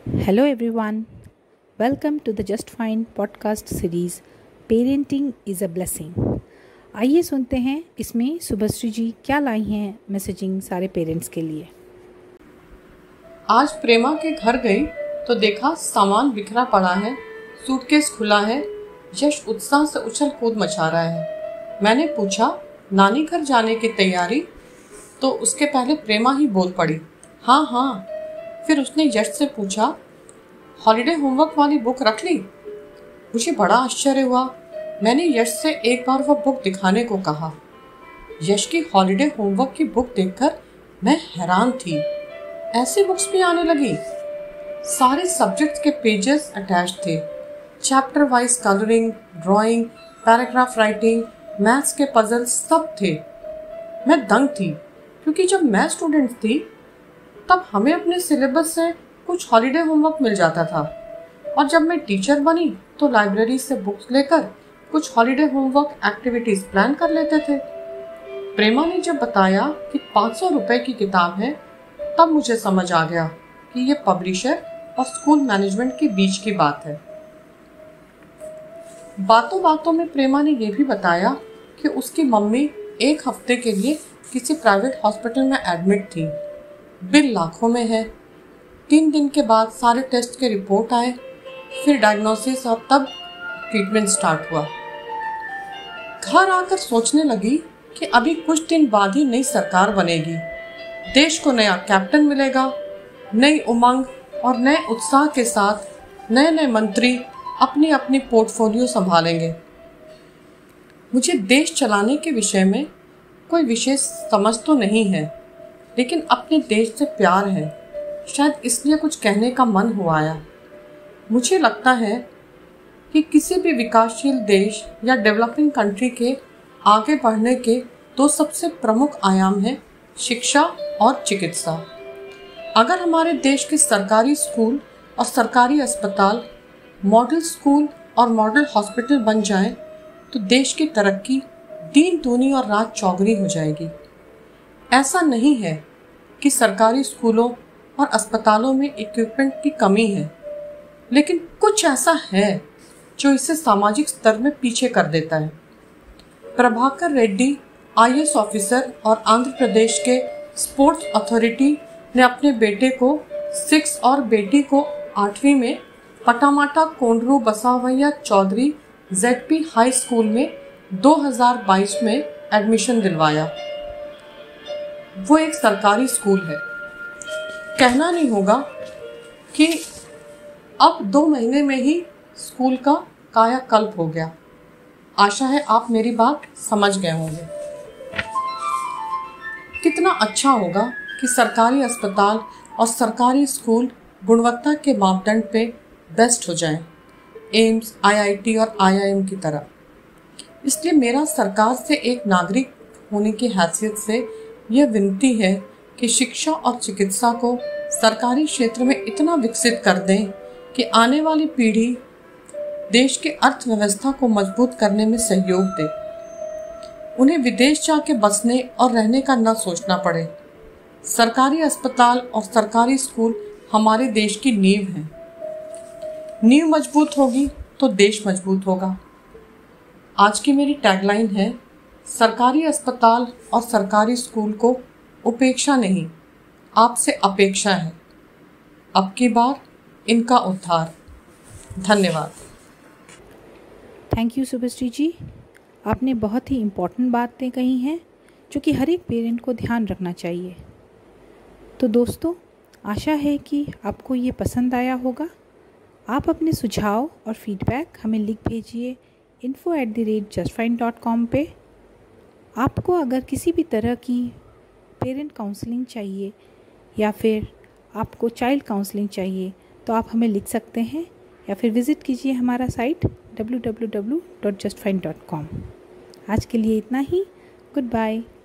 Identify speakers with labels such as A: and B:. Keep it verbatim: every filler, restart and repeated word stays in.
A: Hello everyone. Welcome to the Just Fine podcast series Parenting is a Blessing. आइए सुनते हैं इसमें सुभश्री जी क्या लाई हैं मैसेजिंग सारे पेरेंट्स के लिए।
B: आज प्रेमा के घर गई तो देखा सामान बिखरा पड़ा है, सूटकेस खुला है। यश उत्साह से उछल कूद मचा रहा है। मैंने पूछा नानी घर जाने की तैयारी, तो उसके पहले प्रेमा ही बोल पड़ी, हाँ हाँ। फिर उसने यश से पूछा हॉलिडे होमवर्क वाली बुक रख ली। मुझे बड़ा आश्चर्य हुआ। मैंने यश से एक बार वह बुक दिखाने को कहा। यश की हॉलिडे होमवर्क की बुक देखकर मैं हैरान थी। ऐसी बुक्स भी आने लगी। सारे सब्जेक्ट्स के पेजेस अटैच थे। Chapter wise colouring, drawing, paragraph writing, maths के पजल्स सब थे। मैं दंग थी, क्योंकि जब मैं स्टूडेंट थी तब हमें अपने सिलेबस से कुछ हॉलिडे होमवर्क मिल जाता था, और जब मैं टीचर बनी तो लाइब्रेरी से बुक्स लेकर कुछ हॉलिडे होमवर्क एक्टिविटीज प्लान कर लेते थे। प्रेमा ने जब बताया कि पाँच सौ रुपए की किताब है, तब मुझे समझ आ गया कि ये पब्लिशर और स्कूल मैनेजमेंट के बीच की बात है। बातों बातों में प्रेमा ने यह भी बताया कि उसकी मम्मी एक हफ्ते के लिए किसी प्राइवेट हॉस्पिटल में एडमिट थी। बिल लाखों में है। तीन दिन के बाद सारे टेस्ट के रिपोर्ट आए, फिर डायग्नोसिस और तब ट्रीटमेंट स्टार्ट हुआ। घर आकर सोचने लगी कि अभी कुछ दिन बाद ही नई सरकार बनेगी। देश को नया कैप्टन मिलेगा। नई उमंग और नए उत्साह के साथ नए नए मंत्री अपनी अपनी पोर्टफोलियो संभालेंगे। मुझे देश चलाने के विषय में कोई विशेष समझ तो नहीं है, लेकिन अपने देश से प्यार है। शायद इसलिए कुछ कहने का मन हुआ आया। मुझे लगता है कि किसी भी विकासशील देश या डेवलपिंग कंट्री के आगे बढ़ने के दो सबसे प्रमुख आयाम हैं शिक्षा और चिकित्सा। अगर हमारे देश के सरकारी स्कूल और सरकारी अस्पताल मॉडल स्कूल और मॉडल हॉस्पिटल बन जाएं, तो देश की तरक्की दिन दूनी और रात चौगुनी हो जाएगी। ऐसा नहीं है कि सरकारी स्कूलों और अस्पतालों में इक्विपमेंट की कमी है, लेकिन कुछ ऐसा है जो इसे सामाजिक स्तर में पीछे कर देता है। Prabhakar Reddy I A S officer और आंध्र प्रदेश के स्पोर्ट्स अथॉरिटी ने अपने बेटे को सिक्स और बेटी को आठवीं में Patamata Kondru Basavaiah Chaudhary Z P high school में दो हज़ार बाईस में एडमिशन दिलवाया। वो एक सरकारी स्कूल है। कहना नहीं होगा कि अब दो महीने में ही स्कूल का कायाकल्प हो गया। आशा है आप मेरी बात समझ गए होंगे। कितना अच्छा होगा कि सरकारी अस्पताल और सरकारी स्कूल गुणवत्ता के मापदंड पे बेस्ट हो जाएं, एम्स, आई आई टी और आई आई एम की तरह। इसलिए मेरा सरकार से एक नागरिक होने की हैसियत से यह विनती है कि शिक्षा और चिकित्सा को सरकारी क्षेत्र में इतना विकसित कर दें कि आने वाली पीढ़ी देश की अर्थव्यवस्था को मजबूत करने में सहयोग दे। उन्हें विदेश जाके बसने और रहने का न सोचना पड़े। सरकारी अस्पताल और सरकारी स्कूल हमारे देश की नींव है। नींव मजबूत होगी तो देश मजबूत होगा। आज की मेरी टैगलाइन है, सरकारी अस्पताल और सरकारी स्कूल को उपेक्षा नहीं, आपसे अपेक्षा है। अब की बार इनका उद्धार। धन्यवाद।
A: Thank you Subhashree ji. आपने बहुत ही इम्पोर्टेंट बातें कही हैं जो कि हर एक पेरेंट को ध्यान रखना चाहिए। तो दोस्तों, आशा है कि आपको ये पसंद आया होगा। आप अपने सुझाव और फीडबैक हमें लिख भेजिए info at the rate just fine dot com पे। आपको अगर किसी भी तरह की पेरेंट काउंसलिंग चाहिए या फिर आपको चाइल्ड काउंसलिंग चाहिए तो आप हमें लिख सकते हैं या फिर विज़िट कीजिए हमारा site W W W dot just fine dot com. आज के लिए इतना ही। Good bye.